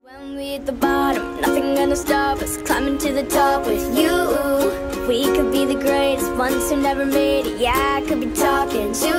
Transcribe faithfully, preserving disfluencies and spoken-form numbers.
When we at the bottom, nothing gonna stop us climbing to the top with you. We could be the greatest ones who never made it. Yeah, I could be talking to